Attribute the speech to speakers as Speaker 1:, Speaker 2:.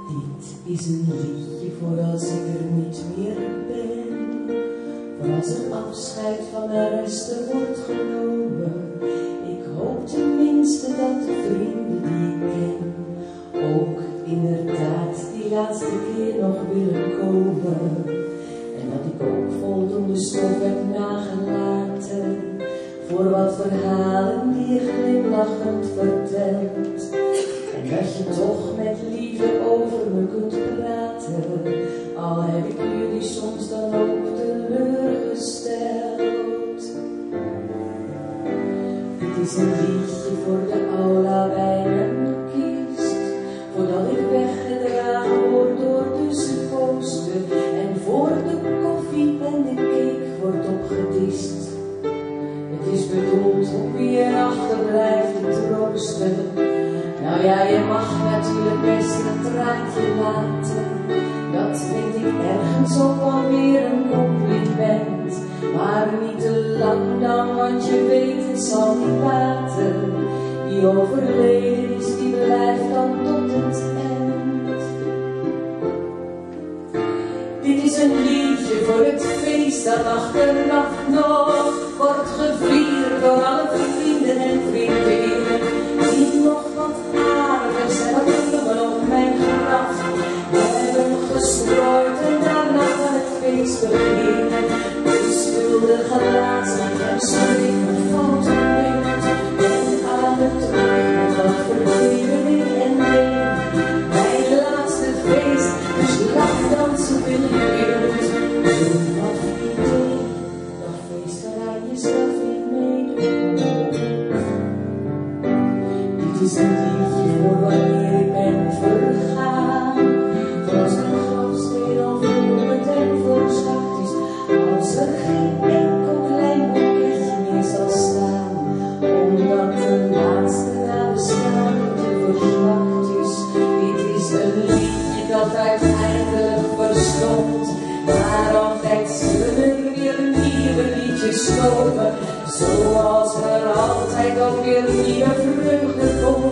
Speaker 1: Dit is een liedje voor als ik er niet meer ben, voor als er afscheid van mijn resten wordt genomen. Ik hoop tenminste dat de vrienden die ik ken ook inderdaad die laatste keer nog willen komen. En dat ik ook voldoende stof heb nagelaten voor wat verhalen die je glimlachend vertelt. En dat je toch met liefde over me kunt praten, al heb ik jullie soms dan ook teleurgesteld. Dit is een liedje voor de aula bij mijn kist, voordat ik weggedragen word door tussenposten en voor de koffie en de cake wordt opgedist. Het is bedoeld om wie er achterblijft te troosten. Nou ja, je mag natuurlijk best een traantje laten, dat vind ik ergens ook alweer een compliment. Maar niet te lang dan, want je weet het zal niet baten. Wie overleden is, die blijft dan tot het eind. Dit is een liedje voor het feest dat achteraf nog wordt gevierd door alle vrienden en vriendinnen die nog wat aardigs en wat bloemen op mijn graf hebben gestrooid en daarna van het feest beginnen. De schuldige laatste en schrik valt opnieuw en aan het terug van vergeving en leen. Mijn laatste feest, dus lach dansen wil je wilt. Doe wat idee, dat feest waar je zelf niet meedoet. Dit is een liedje voor wanneer ik ben vergaan, voor als mijn grafsteen al vermoedend en verzacht is, als er geen enkel klein boeketje meer zal staan, omdat de laatste nabestaande te verslacht is. Dit is een liedje dat uiteindelijk verstond, maar altijd zullen er weer nieuwe liedjes komen, zoals er altijd ook weer nieuwe vreugde komt.